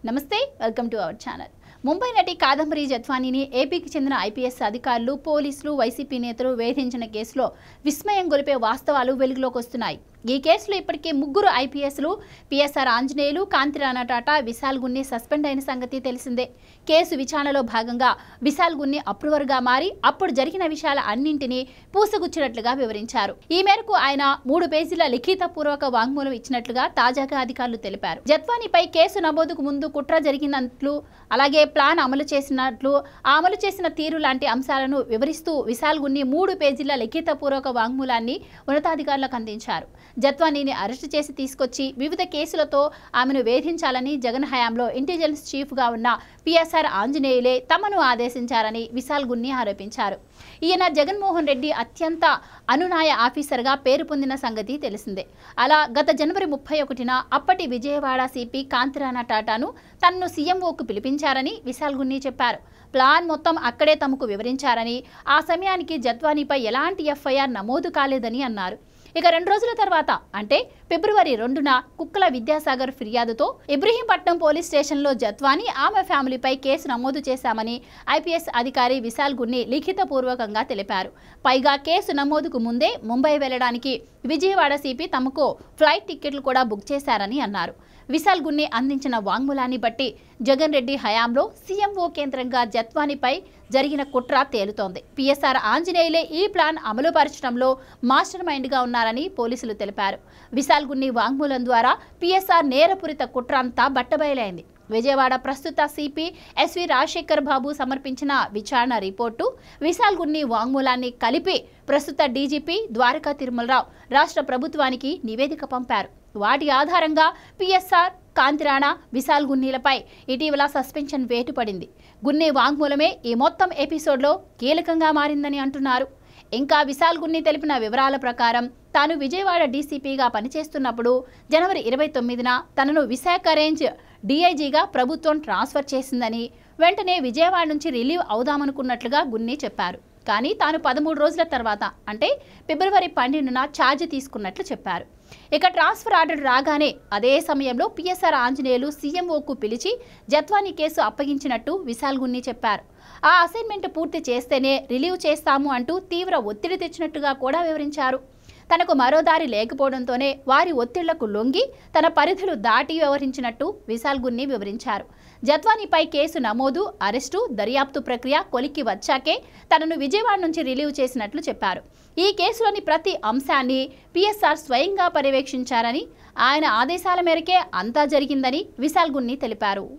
నమస్తే welcome to our channel. Mumbai నటి కాదంబరి జత్వానీని ఏపీకి చెందిన ఐపీఎస్ అధికారులు, పోలీసులు, వైసీపీ నేతలు వేధించిన కేసులో విస్మయం గొలిపే వాస్తవాలు వెలుగులోకి వస్తున్నాయి. ఈ కేసులో ఇప్పటికే ముగ్గురు ఐపీఎస్లు పిఎస్ఆర్ ఆంజనేయులు, కాంతిరాణా టాటా, విశాల్ గున్ని సస్పెండ్ అయిన సంగతి తెలిసిందే. కేసు విచారణలో భాగంగా విశాల్ గున్ని అప్రూవర్గా మారి అప్పుడు జరిగిన విషయాల అన్నింటినీ పూసగుచ్చినట్లుగా వివరించారు. ఈ మేరకు ఆయన 3 పేజీల లిఖితపూర్వక వాంగ్మూలం ఇచ్చినట్లుగా తాజాగా అధికారులు తెలిపారు. జత్వానీపై కేసు నమోదుకు ముందు కుట్ర జరిగినట్లు, అలాగే ప్లాన్ అమలు చేసినట్లు, అమలు చేసిన తీరు లాంటి అంశాలను వివరిస్తూ విశాల్ గున్ని 3 పేజీల లిఖితపూర్వక వాంగ్మూలాన్ని ఉన్నతాధికారులకు అందించారు. జత్వానీని అరెస్టు చేసి తీసుకొచ్చి వివిధ కేసులతో ఆమెను వేధించాలని జగన్ హయాంలో ఇంటెలిజెన్స్ చీఫ్గా ఉన్న పిఎస్ఆర్ ఆంజనేయులే తమను ఆదేశించారని విశాల్ గున్ని ఆరోపించారు. ఈయన జగన్మోహన్ రెడ్డి అత్యంత అనునాయ ఆఫీసర్గా పేరు పొందిన సంగతి తెలిసిందే. అలా గత జనవరి 31న అప్పటి విజయవాడ సిపి కాంతిరాణా టాటాను తనను సీఎంఓకు పిలిపించారని విశాల్ గున్ని చెప్పారు. ప్లాన్ మొత్తం అక్కడే తమకు వివరించారని, ఆ సమయానికి జత్వానీపై ఎలాంటి ఎఫ్ఐఆర్ నమోదు కాలేదని అన్నారు. ఇక 2 రోజుల తర్వాత అంటే ఫిబ్రవరి 2న కుక్కల విద్యాసాగర్ ఫిర్యాదుతో ఇబ్రహీంపట్నం పోలీస్ స్టేషన్లో జత్వానీ, ఆమె ఫ్యామిలీపై కేసు నమోదు చేశామని ఐపీఎస్ అధికారి విశాల్ గున్ని లిఖితపూర్వకంగా తెలిపారు. పైగా కేసు నమోదుకు ముందే ముంబై వెళ్లడానికి విజయవాడ సిపి తమకు ఫ్లైట్ టికెట్లు కూడా బుక్ చేశారని అన్నారు. విశాల్ గున్ని అందించిన వాంగ్మూలాన్ని బట్టి జగన్ రెడ్డి హయాంలో సీఎంఓ కేంద్రంగా జత్వానీపై జరిగిన కుట్ర తేలుతోంది. పిఎస్ఆర్ ఆంజనేయులే ఈ ప్లాన్ అమలుపరచడంలో మాస్టర్ మైండ్గా ఉన్నారని పోలీసులు తెలిపారు. విశాల్ గున్ని వాంగ్మూలం ద్వారా పిఎస్ఆర్ నేరపూరిత కుట్ర అంతా బట్టబయలైంది. విజయవాడ ప్రస్తుత సిపి ఎస్వి రాజశేఖర్ బాబు సమర్పించిన విచారణ రిపోర్టు, విశాల్ గున్ని వాంగ్మూలాన్ని కలిపి ప్రస్తుత డీజీపీ ద్వారకా తిరుమలరావు రాష్ట్ర ప్రభుత్వానికి నివేదిక పంపారు. వాటి ఆధారంగా పిఎస్ఆర్, కాంతిరాణా, విశాల్ గున్నీలపై ఇటీవల సస్పెన్షన్ వేటు పడింది. గున్ని వాంగ్మూలమే ఈ మొత్తం ఎపిసోడ్లో కీలకంగా మారిందని అంటున్నారు. ఇంకా విశాల్ గున్ని తెలిపిన వివరాల ప్రకారం తాను విజయవాడ డీసీపీగా పనిచేస్తున్నప్పుడు జనవరి 29న తనను విశాఖ రేంజ్ డీఐజీగా ప్రభుత్వం ట్రాన్స్ఫర్ చేసిందని, వెంటనే విజయవాడ నుంచి రిలీవ్ అవుదామనుకున్నట్లుగా గున్ని చెప్పారు. కానీ తాను 13 రోజుల తర్వాత అంటే ఫిబ్రవరి 12న ఛార్జ్ తీసుకున్నట్లు చెప్పారు. ఇక ట్రాన్స్ఫర్ ఆర్డర్ రాగానే అదే సమయంలో పిఎస్ఆర్ ఆంజనేయులు సీఎంఓకు పిలిచి జత్వానీ కేసు అప్పగించినట్టు విశాల్ గున్ని చెప్పారు. ఆ అసైన్మెంట్ పూర్తి చేస్తేనే రిలీవ్ చేస్తాము అంటూ తీవ్ర ఒత్తిడి తెచ్చినట్టుగా కూడా వివరించారు. తనకు మరో దారి లేకపోవడంతోనే వారి ఒత్తిళ్లకు లొంగి తన పరిధులు దాటి వ్యవహరించినట్టు విశాల్ గున్ని వివరించారు. జత్వానీపై కేసు నమోదు, అరెస్టు, దర్యాప్తు ప్రక్రియ కొలిక్కి వచ్చాకే తనను విజయవాడ నుంచి రిలీవ్ చేసినట్లు చెప్పారు. ఈ కేసులోని ప్రతి అంశాన్ని పిఎస్ఆర్ స్వయంగా పర్యవేక్షించారని, ఆయన ఆదేశాల మేరకే అంతా జరిగిందని విశాల్ గున్ని తెలిపారు.